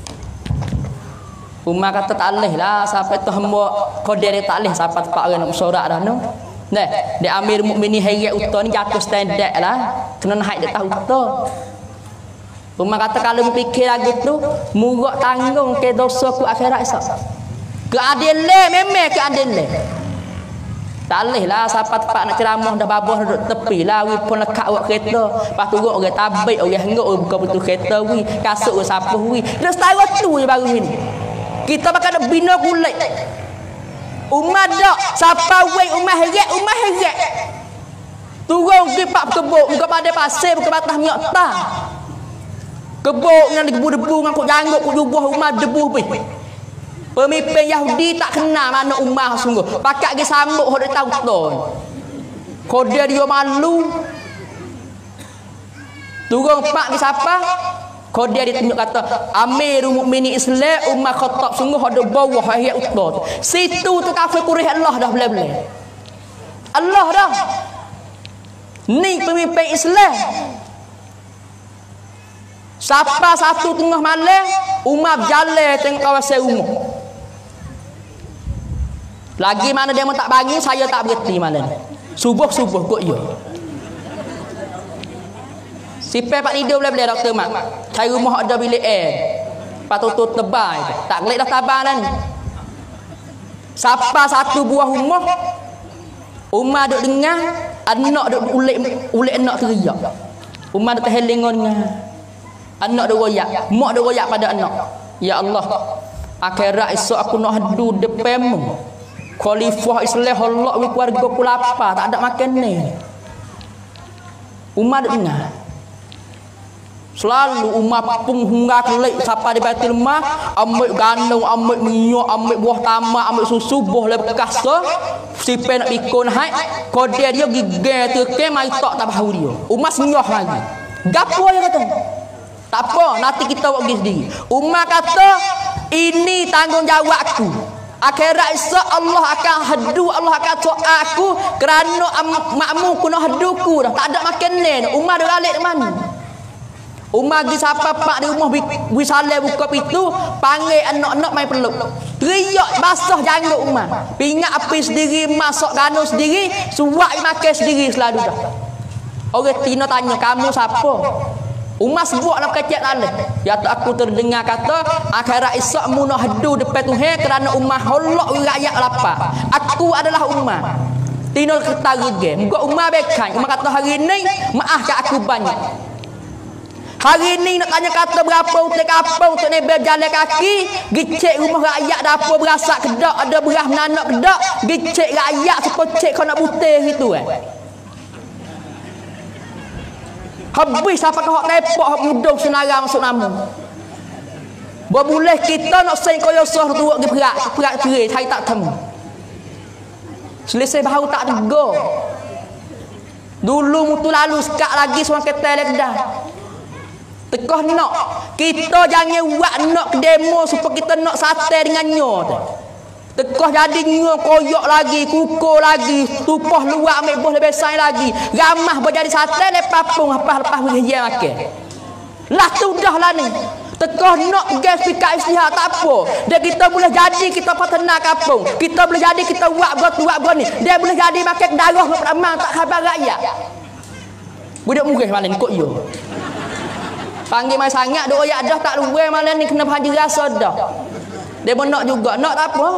Umat kata tak leh lah siapa tu hamba kode dia tak leh siapa tepat orang nak bersorak dah no. Nah, dia Amir Mukminin heret utah ni jatuh standard lah. Kena naik dia tahu tu. Umat kata kalau fikir lagi tu, murah tanggung ke dosa ku akhirat esok. Keadilan memang keadilan. Tak boleh lah siapa tempat nak ceramah dah babah duduk tepi lah wi pun lekat awak kereta. Lepas tu orang tabik, orang hengok buka pintu kereta wi, kasut orang sapuh wi. Dia setara tu je baru ni. Kita pakai nak bina kulit. Umat dak siapa wei umat heret, umat heret. Turun pergi pak kebuk, muka pada pasir, muka batas minyak tang. Kebuk yang debu-debu dengan kok janggut, kok jubah umat debu pi. Pemimpin Yahudi tak kenal mana ummah sungguh. Pakat dia sambut hok dia tahu ton. Kode dia malu. Turun pak di siapa? Kode dia tunjuk kata Amirul Mukminin Islam ummah Khattab sungguh ada bawah ayat utah. Situ tu kafir kurih Allah dah boleh-boleh. Allah dah. Ni pemimpin Islam. Siapa satu tengah malam ummah berjalan tengok kawasan rumah. Lagi mana dia mau tak bagi saya tak berhenti malam. Subuh-subuh kok ya. Sipai pak tidur boleh-boleh doktor mak. Cari rumah ada bilik air. Patut tebal. Tak gelek dah tabang dah ni. Siapa satu buah rumah Umar duk dengar, anak duk ulik ulik anak teriak. Umar duk terhelingon dengar. Anak duk royak, mak duk royak pada anak. Ya Allah, akhirat esok aku nak hadu depanmu. Khalifah Islam Allah wi keluarga ku lapar, tak ada makan ni. Umar duk dengar. Selalu umat pung hingga kelik siapa di Baitul Mal, ambil gandum, ambil minyak, ambil buah tamak, ambil susu, buah lebekas tu. Si pen nak pikun hai, kode dia gigih tu ke mai tok tak tahu dia. Umat senyoh lagi. Gapo dia kata? Tak apa, nanti kita buat sendiri. Umat kata, ini tanggungjawabku. Akhirat esok Allah akan hadu, Allah akan soal aku kerana makmu kena haduku dah. Tak ada makan ni. Umat dia balik di mana? Umar pergi siapa pak di rumah Wisaleh buka pintu, panggil anak-anak main peluk. Teriak basah janggut Umar. Pingat api sendiri, masak gano sendiri, suak makan sendiri selalu dah. Orang Tino tanya, kamu siapa? Umar sebut nak kecek lalu. Ya tu aku terdengar kata, akhirat esok mu nak hadu depan Tuhan kerana Umar holok rakyat lapar. Aku adalah Umar. Tino kata gege. Muka Umar bekan. Umar kata hari ni maaf kat aku banyak. Hari ni nak tanya kata berapa untuk kapau untuk nebel jalan kaki, gicek rumah rakyat dapur berasak kedak, ada beras menanak kedak, gicek rakyat sepocek kau nak butih gitu eh. Habis siapa kau hak repot hak mudung senara masuk nama. Boleh kita nak sen koyo soh tuak di perak, perak cerai saya tak temu. Selesai baru tak tegur. Dulu mutu lalu sekat lagi seorang ketel dah. Tekah nak kita jangan buat nak demo supaya kita nak sate dengan nyo. Tekah jadi nyo koyok lagi, kuku lagi, tupah luar ambil buah lebih besar lagi. Ramah berjadi sate lepas pun lepas-lepas berjaya makan. Lah tu dah lah ni. Tekah nak gas pika istihad tak apa. Dia kita boleh jadi kita peternak kampung. Kita boleh jadi kita buat buat buat ni. Dia boleh jadi makan darah ramang tak khabar rakyat. Budak murah malam kok yo. Panggil mai sangat duk oyak dah tak luar malam ni kena haji rasa dah. Dia pun nak juga, nak tak apa.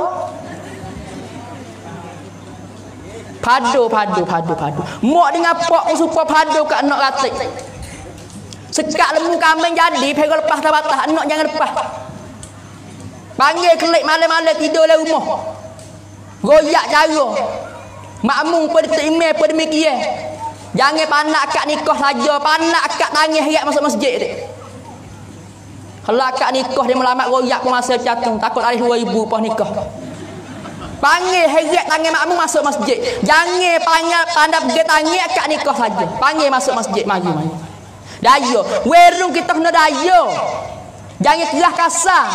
Padu padu padu padu. Mak dengan pak pun supaya padu kat anak ratik. Sekat lembu kambing jadi pergi lepas tabatan anak jangan lepas. Panggil kelik malam-malam tidur dalam rumah. Goyak cara. Makmum pada email pada demikian. Jangan panak akad nikah saja, panak akad tangis heret masuk masjid dia. Kalau akad nikah dia melamat royak pun masa catung, takut hari dua ribu pas nikah. Panggil heret tangis makmum masuk masjid. Jangan panggil tanda pergi tangis akad nikah saja. Panggil masuk masjid mari mari. Daya, werung kita kena daya. Jangan kerah kasar.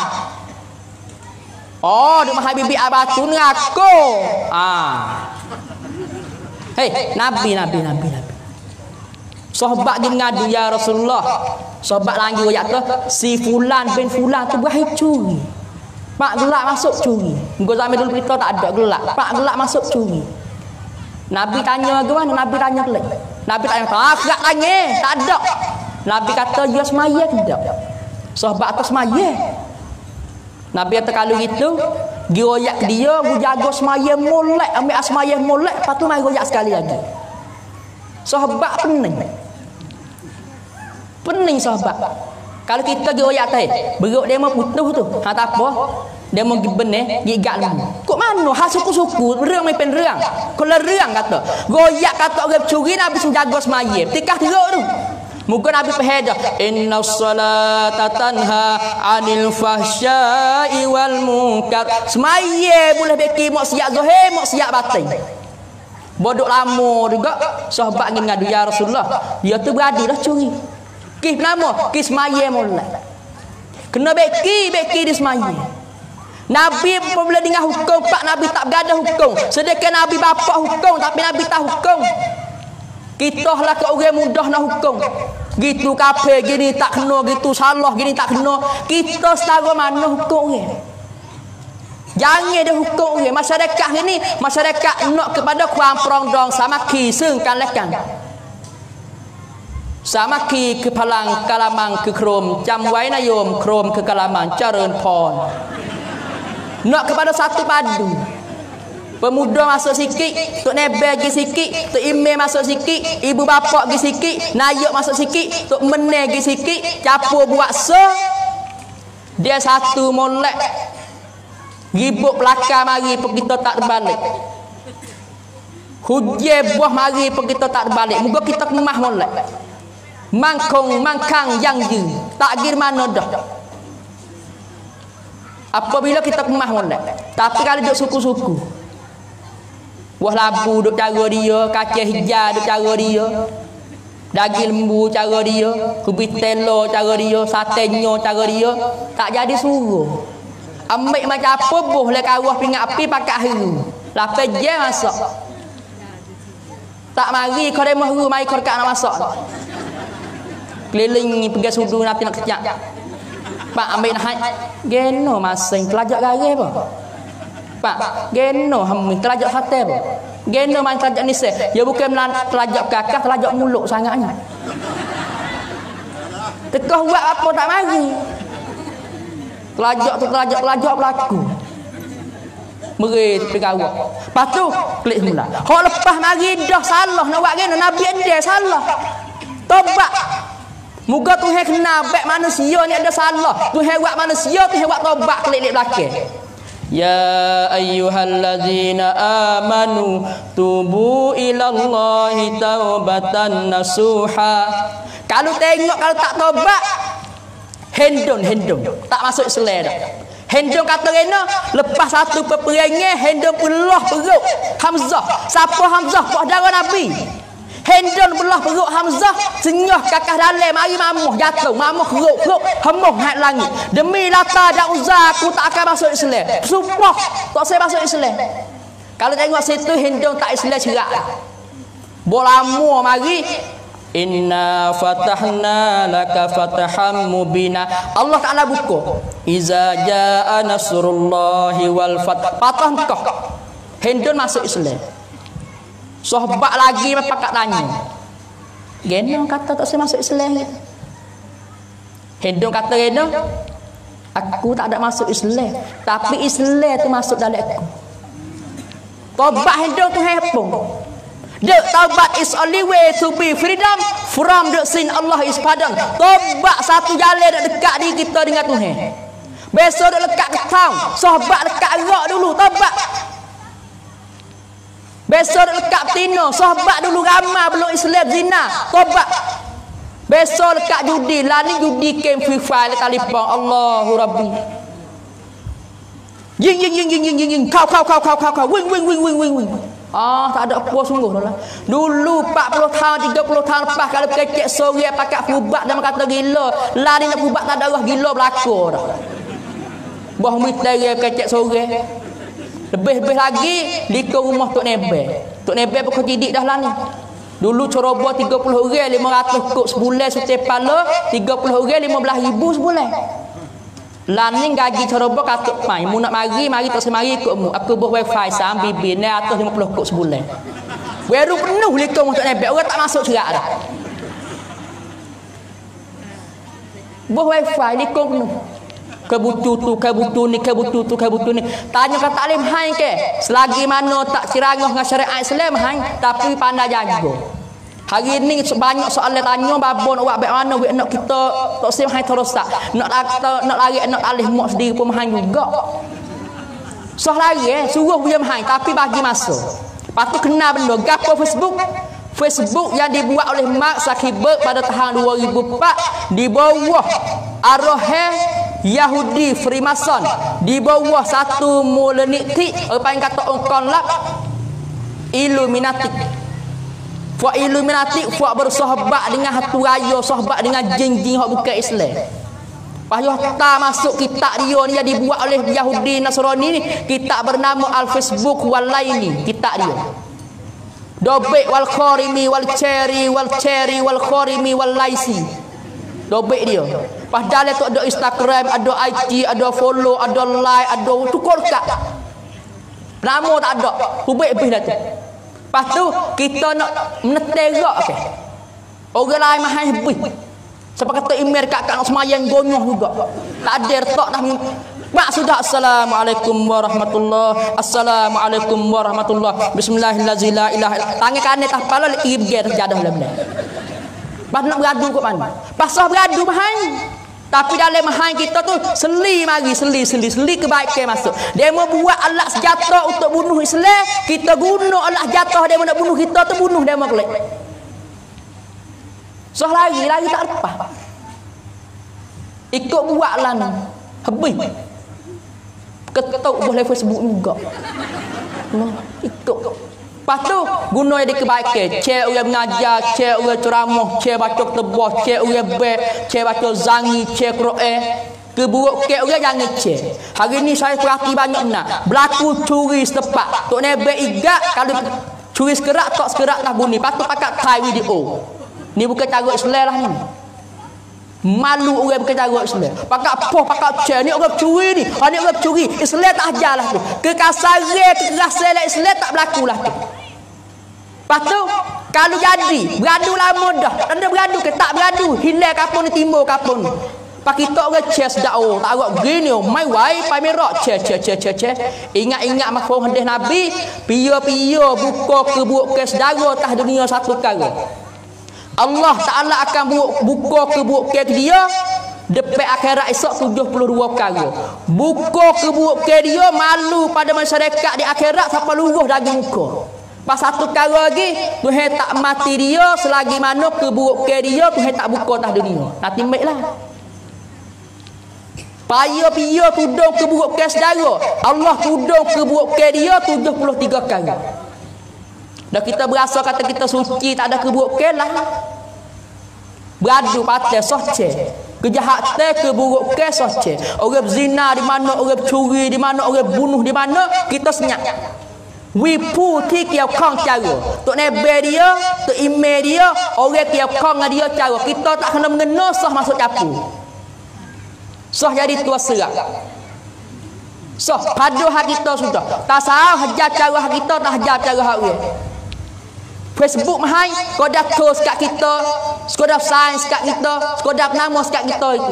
Oh, di mahal bibi abatu ngaku. Ah. Hei, Nabi, Nabi, Nabi, Nabi. Sahabat dia mengadu, ya Rasulullah. Sahabat lagi royak tu, si fulan bin fulan tu berakhir curi. Pak gelak masuk curi. Engkau zaman dulu kita tak ada gelak. Pak gelak masuk curi. Nabi tanya bagaimana? Nabi tanya kelak. Nabi tanya, tak gelak tanya. Tak ada. Nabi kata, ya semaya tidak. Sahabat atas semaya. Nabi kata kalau gitu, gi royak dia, gu jaga semaya molek, ambil asmaya molek, lepas tu mai royak sekali lagi. Sahabat pening. Pening sahabat. Kalau kita gi royak teh, beruk dia mau putus tu. Ha tak apa. Dia mau gi benih, gi gat lembu. Kok mano ha suku-suku, reang mai pen reang. Kalau reang kata, royak kata orang curi Nabi senjaga semaya. Tikah teruk tu. Mungkin Nabi pehedah inna salata tanha anil fahsya'i wal munkar. Semaya boleh beki maksiat zahir, maksiat batin. Bodoh lama juga sahabat ni mengadu ya Rasulullah. Dia tu beradi dah curi. Kis nama, kis semaya mulai. Kena beki, beki di semaya. Nabi apabila dengar hukum, Pak Nabi tak berada hukum. Sedangkan Nabi bapa hukum, tapi Nabi tak hukum. Kita lah ke orang mudah nak hukum. Gitu kafir gini tak kena, gitu salah gini tak kena. Kita setara mana hukum orang. Jangan dia hukum orang. Masyarakat ini, masyarakat nak kepada kurang perondong sama ki sengkan lekan. Sama ki ke palang kalamang ke krom, jam wai nayom krom ke kalamang caren pon. Nak kepada satu padu. Pemuda masuk sikit, tok nebel gi sikit, tok imam masuk sikit, ibu bapa gi sikit, nayuk masuk sikit, tok meneh gi sikit, capur buat so. Dia satu molek. Gibuk belakang mari pergi kita tak terbalik. Hujan buah mari pergi kita tak terbalik. Moga kita kemah molek. mangkong mangkang yang je tak gir mana dah. Apabila kita kemah molek, tapi kalau duduk suku-suku, buah labu duduk cara dia, kacang hijau duduk cara dia, daging lembu cara dia, kubi telo cara dia, satenya cara dia, tak jadi suruh. Ambil macam apa boleh kawah pingat api pakai haru. Lapai je masak. Tak mari kau demah ru mai kau dekat nak masak. Keliling pergi sudu nanti nak kecak. Pak ambil naik. Geno masing telajak garis apa? Pak, geno ham telajak sate apa? Geno main telajak ni se. Ya bukan telajak kakak, telajak muluk sangatnya. Tekah buat apa tak mari. Telajak tu telajak telajak berlaku. Meri pergi awak. Lepas tu klik mula. Hak lepas mari dah salah nak buat geno Nabi dia salah. Tobat. Moga Tuhan kena baik manusia ni ada salah. Tuhan buat manusia, Tuhan buat tobat klik-klik belakang. Ya ayyuhallazina amanu tubu ilallahi taubatan nasuha. Kalau tengok kalau tak tobat, hendon hendon tak masuk Islam dah. Hendon kata rena lepas satu peperangan hendon belah perut Hamzah. Siapa Hamzah? Pak darah Nabi. Hendon belah perut Hamzah, senyah kakah dalam mari mamuh jatuh, mamuh keruk-keruk, hemuh hat langit. Demi Lata dan Uzza aku tak akan masuk Islam. Sumpah tak saya masuk Islam. Kalau tengok situ Hendon tak Islam cerak. Bolamo mari inna fatahna laka fataham mubina. Allah Taala buka iza jaa nasrullahi wal fath. Patah Mekah. Hendon masuk Islam. Sahabat lagi pakat tanya. Geno kata tak saya masuk Islam. Hendon kata Geno, aku tak ada masuk Islam, tapi Islam tu masuk dalam aku. Tobat Hendon tu hepung. The taubat is only way to be freedom from the sin. Allah is pardon. Tobat satu jalan dekat diri kita dengan Tuhan. Besok duk lekat ketang, sahabat lekat gerak dulu tobat. Besok duk lekat betina, sahabat dulu ramai belum Islam zina, tobat. Besok lekat judi, lani judi game free fire talipang Allahu Rabbi. Ying ying ying ying ying ying kau kau kau kau kau kau wing wing wing wing wing wing. Ah, tak ada apa sungguh lah. Dulu empat puluh tahun, tiga puluh tahun lepas kalau kecek sore pakai fubat dan kata gila, lari nak fubat tak ada arah gila berlaku dah. Buah misteri kecek sore. Lebih-lebih lagi di ke rumah Tok Nebe. Tok Nebe pun didik dah lah ni. Dulu ceroboh tiga puluh orang lima ratus kok sebulan setiap pala, tiga puluh orang lima belas ribu sebulan. Laning gaji ceroboh katuk mai, mu nak mari mari tak semari ikut mu. Aku buat wifi sam bibi ni atas lima puluh kok sebulan. Baru penuh likung untuk nebek, orang tak masuk cerak dah. Buat wifi likung penuh. Kebutu tu, kebutu ni, kebutu tu, kebutu ni. Tanya kata taklim hai ke? Selagi mana tak cirangah dengan syariat Islam hai, tapi pandai jaga. Hari ni banyak soalan tanya babon awak baik mana wek nak kita tak sim hai terosak. Nak nak nak lari nak alih mak sendiri pun mahang juga. Soh lari eh suruh punya mahang tapi bagi masuk. Patut kena benda gapo Facebook. Facebook yang dibuat oleh Mark Zuckerberg pada tahun dua ribu empat di bawah arwah Yahudi Freemason, di bawah satu Illuminati, apa yang kata ongkon lab Illuminati. Fuak Illuminati fuak bersahabat dengan hatu raya, sahabat dengan jin-jin hak bukan Islam. Payah tak masuk kitab dia ni yang dibuat oleh Yahudi Nasrani ni, kitab bernama Al-Facebook Walaini, kitab dia. Dobek wal kharimi wal cherry wal cherry wal kharimi wal laisi. Dobek dia. Padahal tu ada Instagram, ada I G, ada follow, ada like, ada tukar kat. Nama tak ada. Hubik-hubik dah tu. Lepas tu kita nak meneterak ke. Orang lain mahal habis. Siapa kata email kat kat nak semayang gonyoh juga. Tak ada retak dah. Mak sudah. Assalamualaikum warahmatullahi. Assalamualaikum warahmatullahi. Bismillahirrahmanirrahim. La ilaha illallah. Tangan kanan tak kepala ibge terjadah dalam ni. Pas nak beradu kat mana? Pasal beradu mahal. Tapi dalam mahal kita tu seli mari seli seli seli kebaikan masuk. Dia mau buat alat senjata untuk bunuh Islam, kita guna alat senjata dia nak bunuh kita tu bunuh dia mau kelak. Soh lari, lari tak lepas. Ikut buatlah ni. Habis. Ketuk boleh Facebook juga. Nah, ikut. Lepas tu guna dia kebaikan. Cek orang mengajar, cek orang ceramah, cek baca tebah, cek orang ber, cek baca zangi, cek Quran. Keburuk ke orang jangan cek. Hari ni saya perhati banyak nak. Berlaku curi setepak. Tok Nebe igak kalau curi sekerak tak sekerak dah bunyi. Lepas tu pakat kai video. Ni bukan cara Islam lah ni. Malu orang bukan cara Islam. Pakat apa pakat cek ni orang curi ni. Ha ni orang curi. Islam tak ajar lah tu. Kekasaran, kekerasan Islam tak berlaku lah tu. Lepas tu kalau jadi beradu lama dah. Anda beradu ke tak beradu? Hilang kapun ni timbul kapun ni. Pak kita orang cek sedak oh tak agak gini oh mai wai pai merak cek cek cek cek cek ingat-ingat makfum hadis Nabi pia-pia buka keburuk ke saudara atas dunia satu kali Allah Taala akan buka keburuk ke dia depan akhirat esok tujuh puluh dua kali buka keburuk ke dia malu pada masyarakat di akhirat sampai luruh daging muka pas satu kali lagi Tuhan tak mati dia selagi mana keburuk ke dia Tuhan tak buka atas dunia nanti baiklah. Paya pia tudung keburuk ke saudara. Allah tudung keburuk ke dia tujuh puluh tiga kali. Dah kita berasa kata kita suci tak ada keburuk ke lah. Beradu patah soce. Kejahatan keburuk ke soce. Orang zina di mana, orang curi di mana, orang bunuh di mana, kita senyap. Wipu ti kiau kong cara. Tok Nebe dia, tok email dia, orang kiau kong dia cara. Kita tak kena mengena sah masuk campur. Soh jadi tua serak. Soh padu hak kita sudah. Tak sah hajar cara hak kita tak hajar cara hak dia. Facebook mahai kau dah terus kat kita, kau dah sains kat kita, kau dah nama kat kita itu.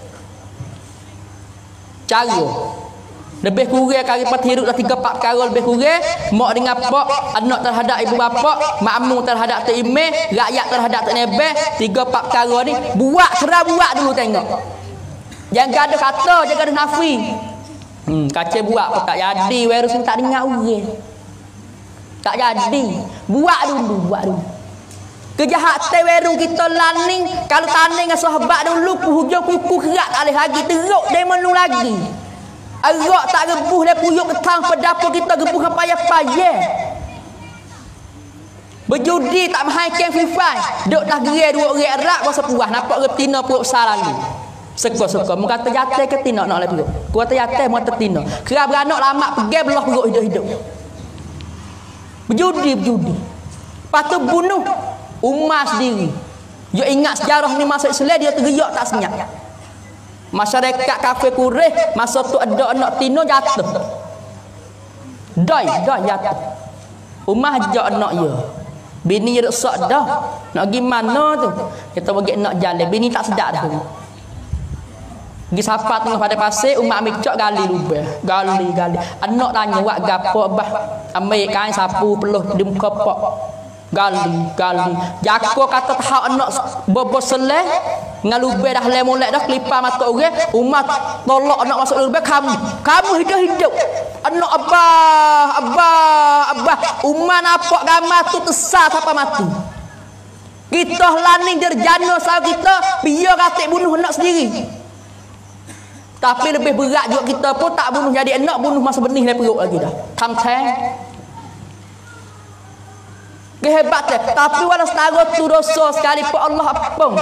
Cara lebih kurang kali pat hidup dah tiga empat perkara lebih kurang mak dengan pak anak terhadap ibu bapa makmum terhadap tok imam rakyat terhadap tok Nebe tiga empat perkara ni buat serah buat dulu tengok. Jangan gaduh kata, jangan gaduh nafi. Hmm, kaca buat apa tak jadi, virus ni tak dengar orang. Tak jadi. Buat dulu, buat dulu. Kejahatan virus kita laning, kalau tanding dengan sahabat dulu, hujung kuku kerak tak boleh lagi, teruk dia menu lagi. Arak tak rebuh dia puyuk ketang pedapa kita rebuh ke payah-payah. Berjudi tak mahaikan free fire. Duk tak gerai dua orang erat rasa puas, nampak retina perut besar lagi. Suka-suka mu kata jatuh ke tindak nak lagi. Ku kata jatuh mu tertina. Kira beranak lama pergi belah perut hidup-hidup. Berjudi berjudi. Lepas tu bunuh umat sendiri. Dia ingat sejarah ni masa Islam dia teriak tak senyap. Masyarakat kafir Quraisy masa tu ada anak tino jatuh. Dai, dai jatuh. Umah ajak anak dia. Bini dia rosak dah. Nak pergi mana tu? Kita bagi nak jalan. Bini tak sedap dah. Pergi sapa tengah pada pasir, umat ambil cok gali lubang. Gali, gali. Anak tanya, buat gapo bah? Ambil kain sapu peluh di muka pak. Gali, gali. Jako kata tahap anak bobos seleh. Dengan lubang dah lemolek dah, kelipar mata orang. Umat tolak anak masuk lubang, kamu. Kamu hidup-hidup. Anak abah, abah, abah. Umat nampak gambar tu tesar sampai mati. Kita laning derjana sah kita, biar katik bunuh anak sendiri. Tapi lebih berat juga kita pun tak bunuh jadi anak, bunuh masa benih dari perut lagi dah. Tang-tang. Kehebatnya. Tapi walau setara tu dosa sekali pun Allah apung.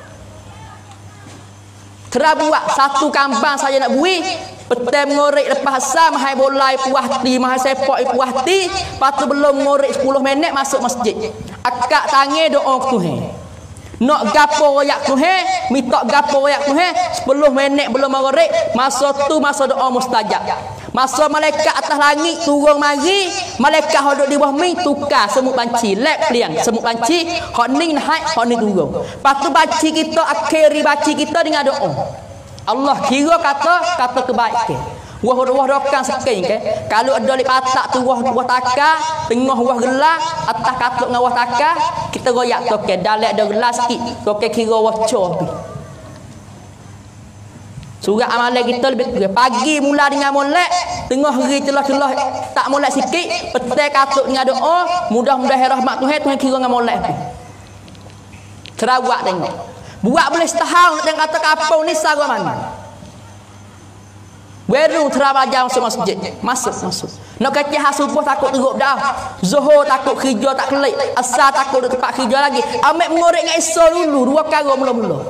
Terabuak satu kambang saya nak bui. Petem ngorek lepas asam, mahai bolai puah ti, mahai sepak puah ti. Lepas tu belum ngorek sepuluh minit masuk masjid. Akak tangi doa ke Tuhan. Nak gapo royak Tuhan, minta gapo royak Tuhan, sepuluh minit belum ngorek, masa tu masa doa mustajab. Masa malaikat atas langit turun mari, malaikat hok duduk di bawah mi tukar semut banci, lek pelian, semut banci, hok ning naik, hok ni turun. Lepas tu banci kita akhiri banci kita dengan doa. Allah kira kata kata kebaikan. Wah wah rokan seking ke. Kalau ada di patak tu wah wah taka, tengah wah gelas, atas katuk dengan wah taka, kita goyak toke dalek ada gelas sikit. Toke kira wah coh. Surat amalan kita lebih kurang. Pagi mula dengan molek, tengah hari celah-celah tak molek sikit, petang katuk dengan doa, mudah-mudahan rahmat Tuhan Tuhan kira dengan molek tu. Terawak tengok. Buat boleh setahun nak kata kapau ni sagu mana. Baru terawak belajar masuk masjid. Masuk masuk. Nak kecil hak subuh takut teruk dah. Zuhur takut kerja tak kelik. Asar takut di tempat kerja lagi. Ambil mengorek dengan Isya dulu. Dua perkara mula-mula.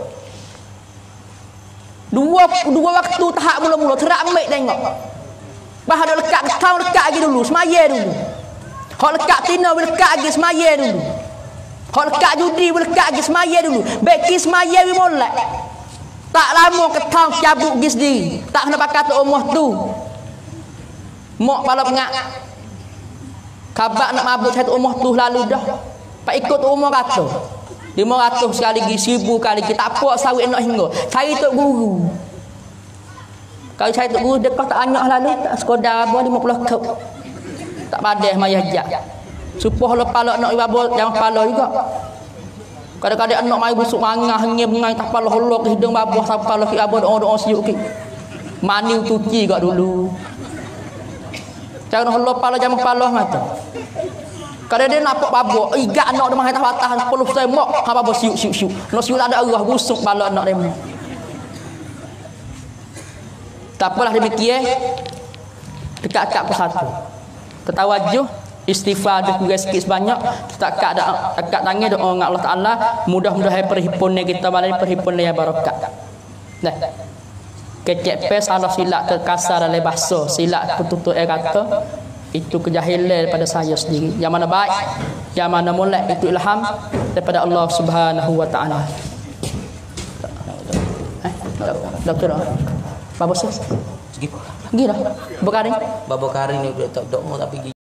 Dua dua waktu tahap mula-mula. Terak ambil tengok. Bah ada lekat tahun lekat lagi dulu. Semaya dulu. Hak lekat tina lekat lagi semaya dulu. Hak lekat judi lekat lagi semaya dulu. Beki semaya we molek. Tak lama ketang cabut pergi sendiri. Tak kena pakai tu umah tu. Mak pala pengak. Kabak nak mabuk satu umah tu lalu dah. Pak ikut umah kata. lima ratus sekali lagi, seribu kali lagi. Tak apa sawit nak hingga. Cari tok guru. Kalau cari tok guru dekat tak banyak lalu. Tak sekodar apa lima puluh kau. Tak padah mayah jak. Supoh lo pala nak ibabol jangan pala juga. Kadang-kadang anak mai busuk mangah ngeh bengai tak pala holok ke hidung babah sampai pala ki abah doa-doa siuk ki. Mani cuci gak dulu. Jangan holok pala jangan pala mata. Kadang dia nampak babak igak anak dia mai atas batas sepuluh semok ha babah siuk siuk siuk. Nak siuk ada arah busuk pala anak dia. Tak apalah demikian. Dekat-dekat persatu. Tertawajuh istighfar juga sikit sebanyak tak ada dekat tangan doa dengan Allah Taala mudah-mudahan perhimpunan kita malam perhimpunan yang barakat. Nah. Kecek pes salah silap terkasar oleh bahasa silap putus air kata itu kejahilan daripada saya sendiri. Yang mana baik, yang mana molek itu ilham daripada Allah Subhanahu wa taala. Eh, doktor. Bapak bos. Segi. Gila. Bakaring. Bapak karing ni tak dok mau tapi